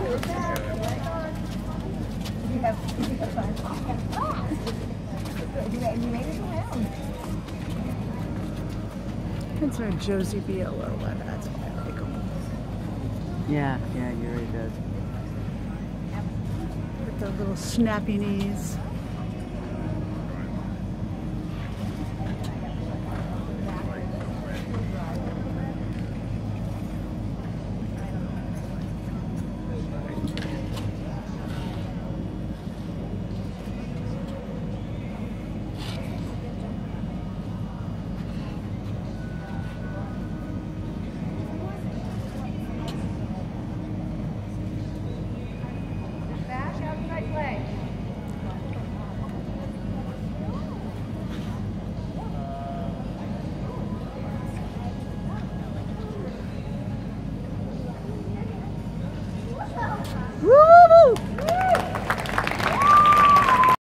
It's our Josie Viola one. That's why I like them. Yeah, you're right, it does. With the little snappy knees.